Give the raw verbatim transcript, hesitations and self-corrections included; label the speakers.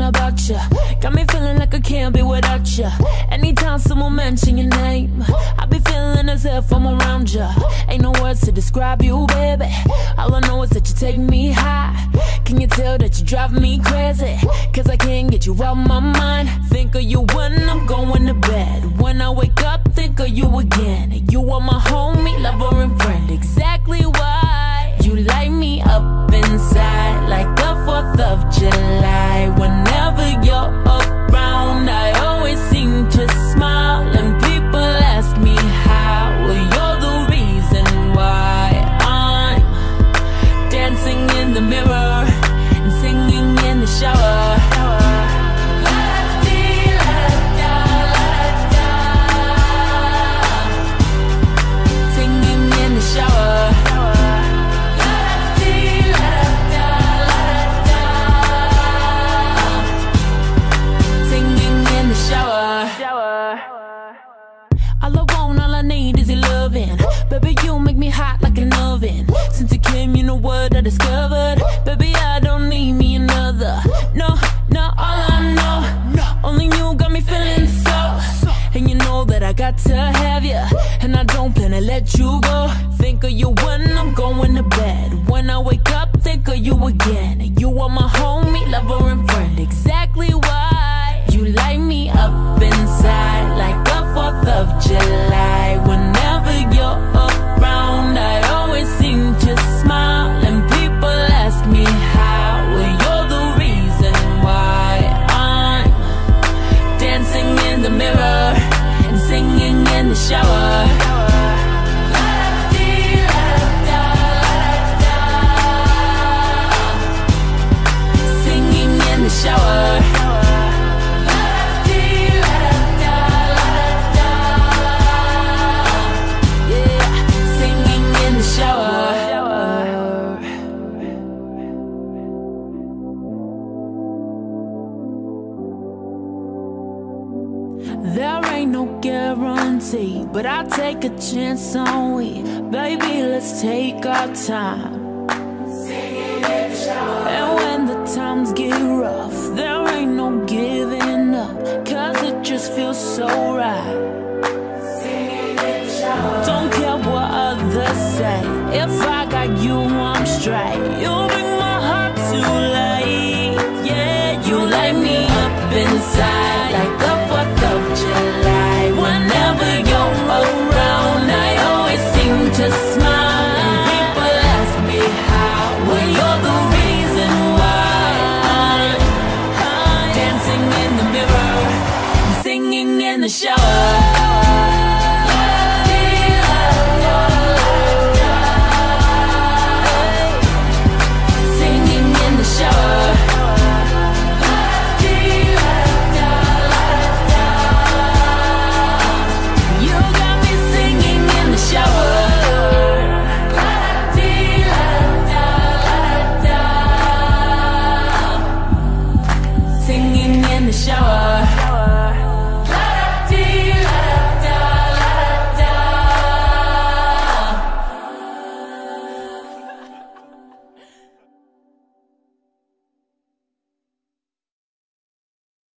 Speaker 1: about you. Got me feeling like I can't be without you. Anytime someone mention your name, I be feeling as if I'm around you. Ain't no words to describe you, baby. All I know is that you take me high. Can you tell that you drive me crazy? Cause I can't get you out my mind. Think of you when I'm going to bed. When I wake up, think of you again. You are my homie, lover and friend. Exactly why you light me up inside like the fourth of July. Whenever you're around, I always seem to smile. And people ask me how. Well, you're the reason why I'm dancing in the mirror and singing in the shower. All I want, all I need is your loving. Baby, you make me hot like an oven. Since you came, you know what I discovered. Baby, I don't need me another. No, no, all I know, only you got me feeling so. And you know that I got to have you, and I don't plan to let you go. Think of you when I'm going to bed. When I wake up, think of you again. You are my homie, lover and friend. Exactly why you light me up inside like the fourth of July. Whenever you're around, I always seem to smile. And people ask me how. Well, you're the reason why I'm dancing in the mirror and singing in the shower. Singing in the shower. There ain't no guarantee, but I'll take a chance on we. Baby, let's take our time. And when the times get rough, there ain't no giving up, cause it just feels so right. Don't care what others say, if I got you, I'm straight. You bring my heart to life, yeah. You light me up inside like the fourth of July. Whenever you're around, I always seem to smile. And people ask me how. Well, you're the reason why I'm dancing in the mirror and singing in the shower.